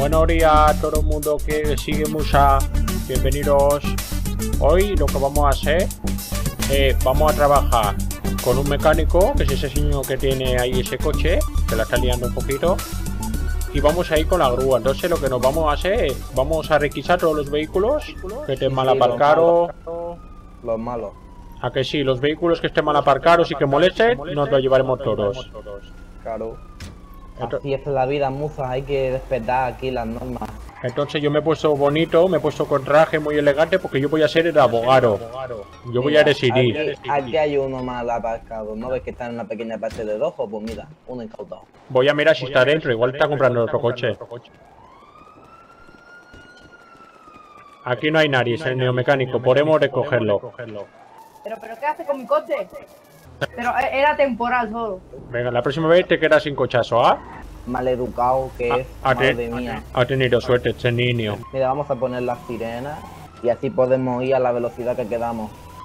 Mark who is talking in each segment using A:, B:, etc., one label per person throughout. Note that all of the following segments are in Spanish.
A: Buenos días a todo el mundo que sigue Musa. Bienvenidos. Hoy lo que vamos a hacer vamos a trabajar con un mecánico, que es ese señor que tiene ahí ese coche, que la está liando un poquito. Y vamos a ir con la grúa. Entonces lo que nos vamos a hacer es, vvamos a requisar todos los vehículos que estén mal aparcados.
B: Los malos.
A: A que sí, los vehículos que estén mal aparcados y que molesten, nos los llevaremos todos.
B: Claro. Así es la vida, Musa, hay que respetar aquí las normas.
A: Entonces yo me he puesto bonito, me he puesto con traje muy elegante porque yo voy a ser el abogado. Yo voy a decidir.
B: Aquí hay uno mal aparcado, ¿no ves que está en una pequeña parte de rojo? Pues mira, uno incautado.
A: Voy a mirar si está dentro, igual está comprando otro coche. Aquí no hay nadie, es el neomecánico, podemos recogerlo.
C: ¿Pero qué hace con mi coche? Pero era temporal solo.
A: Venga, la próxima vez te quedas sin cochazo, ¿ah?
B: Maleducado que es, madre mía.
A: Ha tenido suerte este niño.
B: Mira, vamos a poner las sirenas y así podemos ir a la velocidad que quedamos.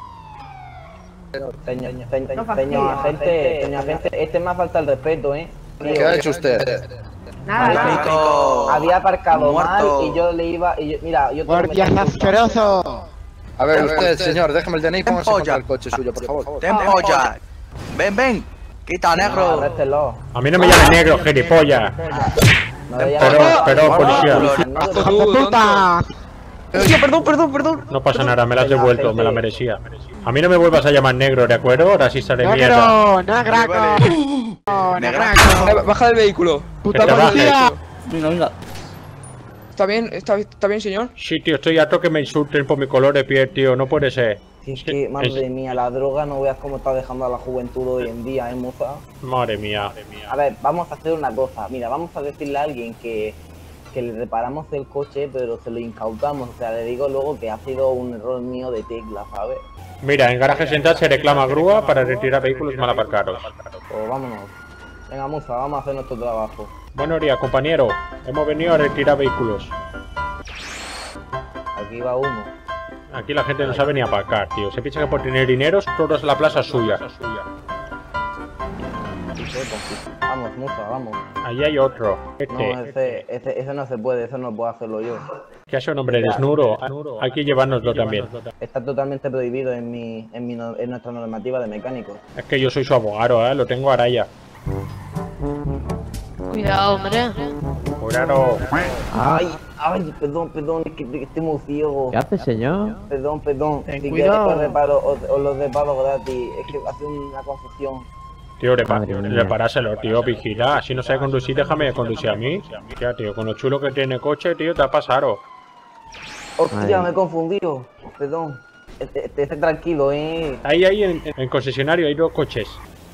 B: Señor agente, este me ha falta el respeto, ¿eh?
D: ¿Qué ha hecho usted?
C: Nada.
B: Había aparcado mal y yo le iba... mira, yo
E: ¡Guardias asqueroso!
D: A ver, usted, señor, déjame el DNI y póngase contra el coche suyo, por favor.
F: ¡Ten polla! ¡Ven! ¡Quita, negro!
B: Arréstelo.
A: A mí no me llames negro, gilipollas. Perdón, policía.
E: ¡Puta! Perdón.
A: No pasa nada, me la has devuelto, me la merecía. A mí no me vuelvas a llamar negro, ¿de acuerdo? Racista de mierda.
E: ¡Negraco!
G: Baja del vehículo.
E: ¡Puta policía!
G: Venga. ¿Está bien, señor?
A: Sí, tío, estoy harto que me insulten por mi color de piel, tío, no puede ser.
B: Si es que, madre mía, la droga no veas cómo está dejando a la juventud hoy en día, Musa.
A: Madre mía.
B: A ver, vamos a hacer una cosa. Mira, vamos a decirle a alguien que le reparamos el coche, pero se lo incautamos. O sea, le digo luego que ha sido un error mío de tecla, ¿sabes?
A: Mira, en Garaje Central se reclama grúa para retirar vehículos mal aparcados.
B: Pues vámonos. Venga, Musa, vamos a hacer nuestro trabajo.
A: Buenos días, compañero. Hemos venido a retirar vehículos.
B: Aquí va uno.
A: Aquí la gente no sabe ni aparcar, tío. Se piensa que por tener dinero, toda la plaza es suya.
B: Vamos, Musa, vamos.
A: Allí hay otro.
B: No, ese no se puede, eso no puedo hacerlo yo.
A: ¿Qué hace un hombre desnudo? Hay que llevárnoslo también.
B: Está totalmente prohibido en nuestra normativa de mecánicos.
A: Es que yo soy su abogado, lo tengo a raya.
H: Cuidado, hombre.
A: Cuidado.
B: Ay, perdón, es que estoy muy ciego.
E: ¿Qué hace, señor?
B: Perdón. Si
E: cuidado.
B: quieres os los reparo gratis. Es que hace una confusión.
A: Tío, reparáselo, tío, vigila. Si no sabe conducir, déjame conducir a mí. Ya, tío, con lo chulo que tiene coche, tío, te ha pasado.
B: Hostia, me he confundido. Perdón. Esté tranquilo,
A: Ahí en concesionario hay dos coches.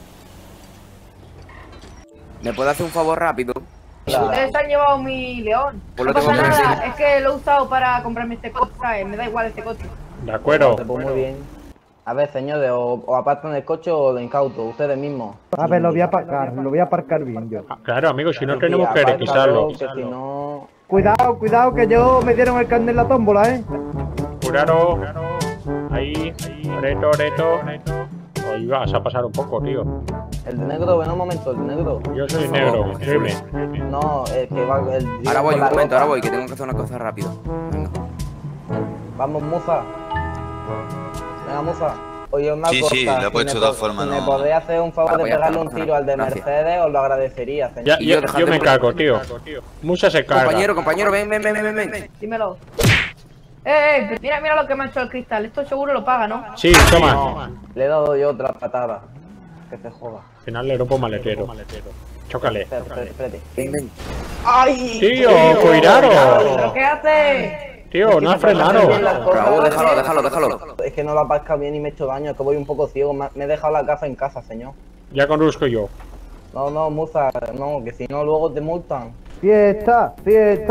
F: ¿Me puede hacer un favor rápido?
C: Ustedes han llevado mi león.
F: Pues
C: No
F: lo tengo
C: pasa
F: que
C: nada,
F: decir.
C: es que lo he usado para comprarme este coche, ¿sabes? Me da igual este coche.
A: De acuerdo.
B: Pues muy bien. A ver, señores, o apartan el coche o lo incauto, ustedes mismos.
I: A ver, lo voy a aparcar bien yo.
A: Claro, amigo, si no
B: Sí,
A: tenemos que
B: apártalo,
A: requisarlo.
B: que si no...
I: Cuidado, que yo me dieron el carnet en la tómbola,
A: Cuidado. Ahí. Reto. Hoy vas a pasar un poco, tío.
B: El de negro, ven un momento, el de negro.
A: Yo soy negro, dime.
B: No, el que va...
F: Ahora voy,
B: con
F: un
B: la
F: momento,
B: ropa.
F: ahora voy, que tengo que hacer una cosa rápido. Venga.
B: Vamos, Musa. Venga, Musa. Oye, una cosa.
J: Sí, lo he puesto de todas formas,
B: Si me
J: no.
B: podéis hacer un favor
F: Ahora
B: de
F: voy a
B: pegarle
F: hacer
B: un
F: una
B: tiro al de
F: gracias.
B: Mercedes, os lo agradecería, señor.
A: Yo me cargo, tío. Musa se carga.
F: Compañero, ven.
C: Dímelo. Mira lo que me ha hecho el cristal. Esto seguro lo paga, ¿no?
A: Sí, toma.
B: Le he dado yo otra patada. Que se joda.
A: Al final le rompo maletero. Chócale.
B: Espérate.
F: Ven.
B: ¡Ay!
A: Tío, cuidado.
C: ¿Pero qué hace?
A: Tío, no has frenado.
F: Raúl, déjalo.
B: Es que no lo aparca bien y me he hecho daño, es que voy un poco ciego. Me he dejado la gafa en casa, señor.
A: Ya conduzco yo.
B: No, Musa, no, que si no luego te multan.
I: Fiesta. ¿Qué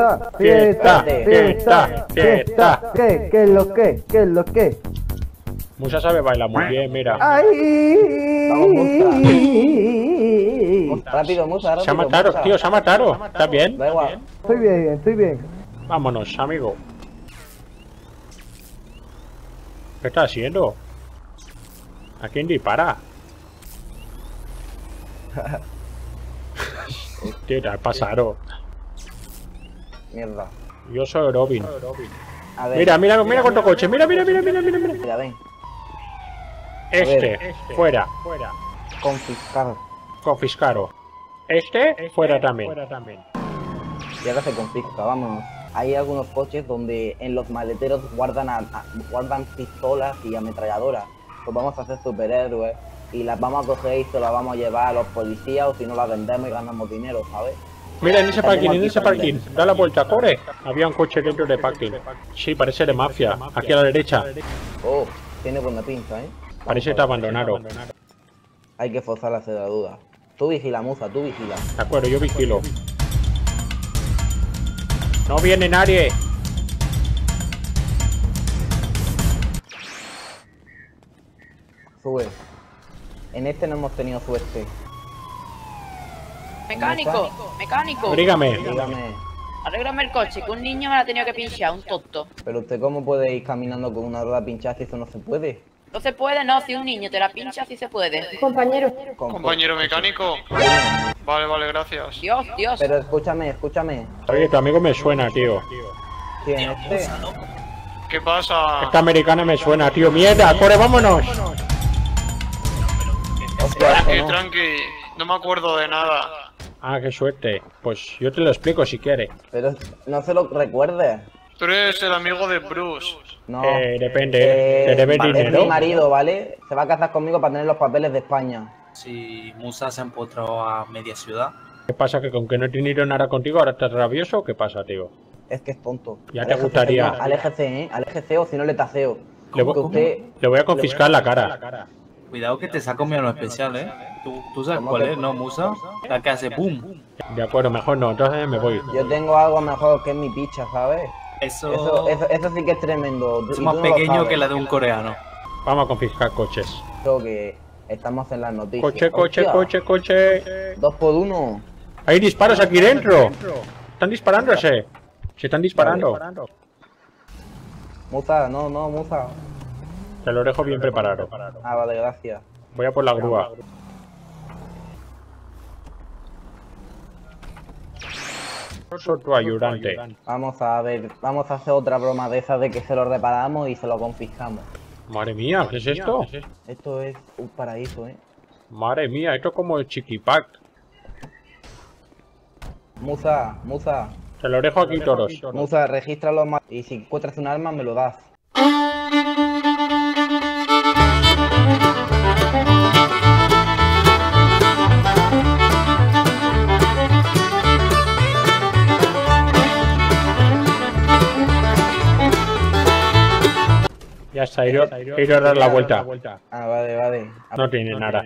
I: es lo que?
A: Musa sabe bailar muy bien, mira.
B: Vamos, Musa. Rápido, Musa,
A: Se ha matado,
B: Musa.
A: tío, se ha matado. ¿Estás bien?
B: Da igual.
I: Estoy bien.
A: Vámonos, amigo. ¿Qué estás haciendo? ¿A quién dispara? Hostia, te has pasado.
B: Mierda.
A: Yo soy Robin.
B: A ver.
A: Mira cuánto coche. Mira.
B: Mira, ven.
A: Este, fuera.
B: Confiscar.
A: Confiscaro. Este, fuera también.
B: Y ahora se confisca, vámonos. Hay algunos coches donde en los maleteros guardan pistolas y ametralladoras. Pues vamos a hacer superhéroes y las vamos a coger y se las vamos a llevar a los policías, o si no las vendemos y ganamos dinero, ¿sabes?
A: Mira, en ese parking, da la vuelta, corre. Había un coche dentro de parking. Sí, parece de mafia. Aquí a la derecha.
B: Oh, tiene buena pinta, ¿eh?
A: Parece que está abandonado.
B: Hay que forzar la cerradura. Tú vigila, Musa, tú vigila.
A: De acuerdo, yo vigilo. No viene nadie.
B: Sube. En este no hemos tenido suerte.
C: Mecánico, mecánico.
A: Dígame.
B: Dígame.
C: Arréglame el coche, que un niño me lo ha tenido que pinchar, un tonto.
B: Pero usted, ¿cómo puede ir caminando con una rueda pinchada si eso no se puede?
C: No se puede, no, si un niño te la pincha, sí se puede.
H: Compañero.
J: Compañero mecánico. Vale, gracias.
C: Dios.
B: Pero escúchame.
A: Oye, tu amigo me suena, tío.
B: ¿Quién es este?
J: ¿Qué pasa?
A: Esta americana me suena, tío. ¡Mierda! ¡Corre, vámonos!
J: Tranqui, no me acuerdo de nada.
A: Ah, qué suerte. Pues yo te lo explico si quieres.
B: Pero no se lo recuerde.
J: Tú eres el amigo de Bruce.
B: No.
A: Depende. ¿Te debes
B: Es
A: dinero?
B: mi marido, ¿vale? Se va a casar conmigo para tener los papeles de España.
K: Si Musa se ha empotrado a media ciudad.
A: ¿Qué pasa? ¿Que con que no he tenido nada contigo ahora estás rabioso? ¿Qué pasa, tío?
B: Es que es tonto.
A: Ya te gustaría.
B: No, aléjese, ¿eh? Aléjese o si no le taseo.
A: Le voy a confiscar la cara.
K: Cuidado que te saco mi arma especial, ¿Tú sabes cuál es, no, Musa? La que hace boom.
A: De acuerdo, mejor no, entonces me voy.
B: Yo tengo algo mejor que es mi picha, ¿sabes?
K: Eso
B: sí que es tremendo.
K: es más pequeño que la de un coreano.
A: Vamos a confiscar coches.
B: Creo que estamos en las noticias.
A: Coche.
B: 2 por 1.
A: Hay disparos aquí dentro. Están disparándose. Se están disparando.
B: Musa, no, Musa.
A: Te lo dejo bien preparado.
B: Ah, vale, gracias.
A: Voy a por la grúa. Soy tu ayudante.
B: Vamos a ver, vamos a hacer otra broma de esas de que se lo reparamos y se lo confiscamos.
A: Madre mía, ¿qué es esto?
B: Esto es un paraíso,
A: Madre mía, esto es como el Chiquipac.
B: Musa.
A: Te lo dejo aquí todos.
B: Musa, regístralo más y si encuentras un arma me lo das.
A: Ya está, ir a dar la vuelta.
B: Ah, vale.
A: No tiene nada.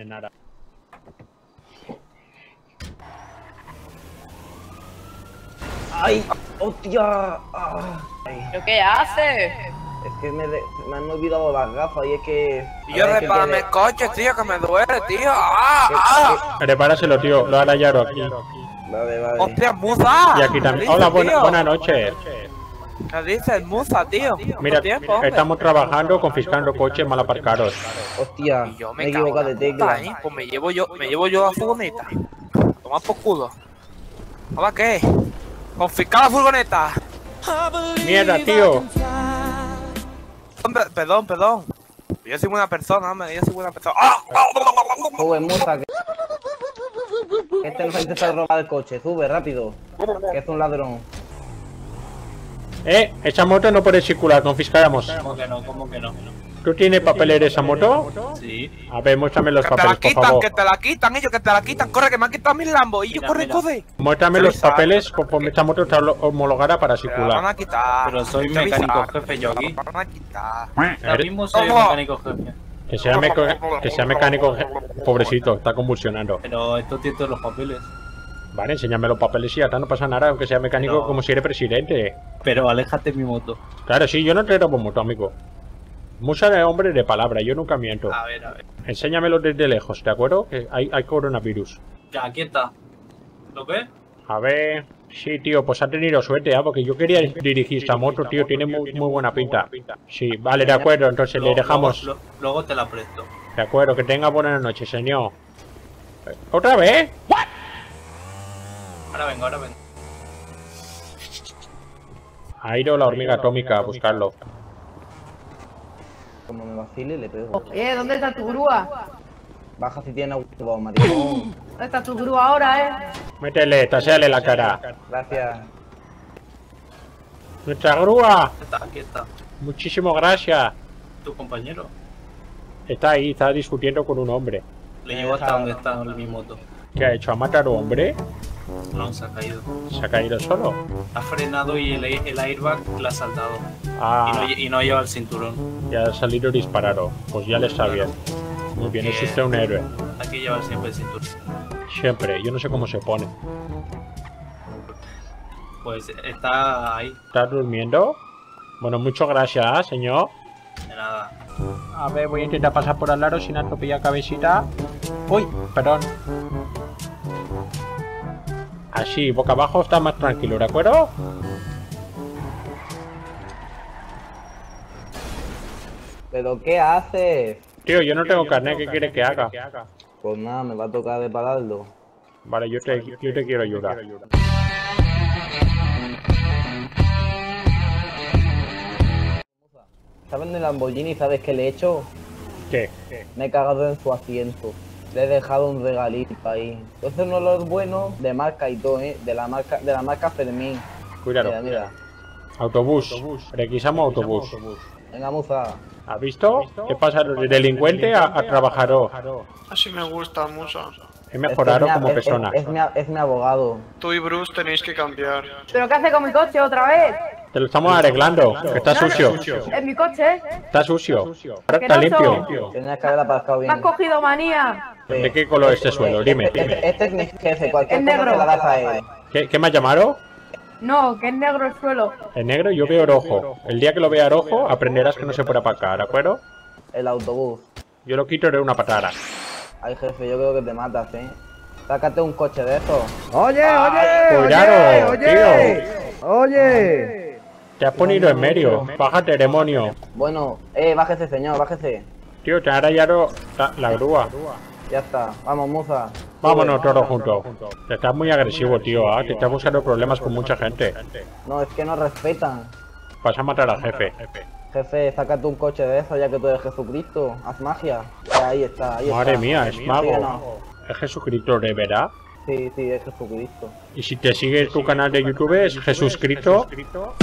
B: ¡Ay! ¡Hostia!
C: ¿Pero qué hace?
B: Es que me han olvidado las gafas y es que...
F: Yo repárame el coche, tío, que me duele, tío.
A: Repáraselo, tío. Lo hará Yaro aquí.
B: Vale.
F: ¡Hostia, Musa!
A: Y aquí también. Hola, buenas noches.
F: ¿Qué dices, Musa, tío?
A: Mira, estamos trabajando confiscando coches mal aparcados.
B: Hostia,
F: Y yo
B: me he equivocado de tecla.
F: Pues me llevo yo la furgoneta. Toma por culo. ¿Ahora qué? ¡Confiscar la furgoneta!
A: Mierda, tío.
F: Hombre, perdón. Yo soy buena persona, hombre,
B: Sube, Musa, que... Este nos ha intentado robar el coche. Sube, rápido. Que es un ladrón.
A: Esa moto no puede circular, confiscamos.
K: ¿Cómo que no?
A: ¿Tú tienes papeles de esa moto?
K: Sí.
A: A ver, muéstrame los
F: Que te la
A: papeles, por
F: quitan,
A: favor.
F: que te la quitan, ellos, que te la quitan. Corre, que me han quitado mis Lambos. Y yo, corre.
A: Muéstrame los papeles conforme esta moto está homologada para
F: Te la van
A: circular.
F: a quitar.
K: Pero soy mecánico jefe yo aquí.
F: Te la van a quitar.
K: Ahora mismo soy mecánico jefe.
A: Que sea mecánico, pobrecito, está convulsionando.
K: Pero esto tiene todos los papeles.
A: Vale, enséñame los papeles y hasta no pasa nada, aunque sea mecánico
K: No.
A: como si eres presidente.
K: Pero aléjate de mi moto.
A: Claro, sí, yo no te robo moto, amigo. Musa es hombre de palabra, yo nunca miento.
K: A ver.
A: Enséñamelo desde lejos, ¿de acuerdo? Que hay coronavirus.
K: Ya, aquí está. ¿Lo ves?
A: A ver... Sí, tío, pues ha tenido suerte, porque yo quería dirigir esta moto, tío, tiene muy buena pinta. Sí, vale, de acuerdo, entonces le dejamos...
K: Luego te la presto.
A: De acuerdo, que tenga buena noche, señor. ¿Otra vez?
K: Ahora vengo.
A: Ha ido la hormiga atómica a buscarlo.
B: Como me vacile, le pego.
C: ¿Dónde está tu grúa?
B: Baja si tiene huevos, maricón.
C: ¿Dónde está tu grúa ahora,
A: Métele, taséale la cara.
B: Gracias.
A: ¡Nuestra grúa!
K: Aquí está.
A: Muchísimas gracias.
K: Tu compañero.
A: Está ahí, está discutiendo con un hombre.
K: Le llevo hasta donde está mi moto.
A: ¿Qué ha hecho? ¿Ha matado a un hombre?
K: No, se ha caído.
A: ¿Se ha caído solo?
K: Ha frenado y el airbag la ha saltado.
A: Ah,
K: Y no lleva el cinturón.
A: ya ha salido disparado. Pues ya le está bien. Muy bien, es usted un héroe.
K: Hay que llevar siempre el cinturón.
A: Siempre, yo no sé cómo se pone.
K: Pues está ahí.
A: ¿Estás durmiendo? Bueno, muchas gracias, señor.
K: De nada.
A: A ver, voy a intentar pasar por al lado sin atropellar cabecita. Uy, perdón. Así, boca abajo está más tranquilo, ¿de acuerdo?
B: ¿Pero qué haces?
A: Tío, yo no tengo carnet, ¿qué quieres que haga?
B: Pues nada, me va a tocar de pararlo.
A: Vale, yo te quiero ayudar.
B: ¿Sabes en el Lamborghini? ¿Sabes qué le he hecho?
A: ¿Qué?
B: Me he cagado en su asiento. Le he dejado un regalito ahí. Entonces un olor bueno de marca y todo, de la marca Fermín.
A: Cuidado.
B: Mira, mira.
A: Autobús. Requisamos autobús.
B: Venga, Musa.
A: ¿Has visto? ¿Qué pasa? De delincuente a trabajador.
J: Así me gusta, Musa.
A: He mejorado como persona.
B: Es mi abogado.
J: Tú y Bruce tenéis que cambiar.
C: ¿Pero qué hace con mi coche otra vez?
A: Te lo estamos arreglando, que está sucio.
C: Es mi coche.
A: Está sucio. Ahora
C: Que
A: está
C: no
A: limpio.
B: Tenías que haber aparcado
C: Me
B: bien.
C: has cogido manía.
A: ¿De qué color es este suelo? Dime.
B: Este es mi jefe, cualquier
C: Es
B: cosa
C: negro.
B: se la das a él.
A: ¿Qué me ha llamado?
C: No, que es negro el suelo.
A: En negro yo veo rojo. El día que lo vea rojo aprenderás que no se puede aparcar, ¿de acuerdo?
B: El autobús.
A: Yo lo quito de una patada.
B: Ay, jefe, yo creo que te matas, Sácate un coche de esos.
I: Oye, oye,
A: cuidado,
I: oye, oye.
A: Te has ponido en medio. Bájate, demonio.
B: Bueno, bájese, señor, bájese.
A: Tío, te ha rayado la grúa.
B: Ya está. Vamos, Musa.
A: Vámonos todos juntos. Te estás muy agresivo, tío. Te estás buscando problemas con mucha gente.
B: No, es que no respetan.
A: Vas a matar al jefe.
B: Jefe, sácate un coche de eso ya que tú eres Jesucristo. Haz magia. Ahí está, ahí está.
A: Madre mía, es
B: ¿Sí o
A: mago.
B: no?
A: ¿Es Jesucristo de verdad?
B: Sí, es Jesucristo.
A: Y si te sigue tu canal de YouTube, es Jesucristo.